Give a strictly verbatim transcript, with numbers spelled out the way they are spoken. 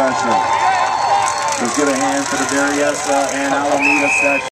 session. Let's give a hand for the Berryessa and Alameda session.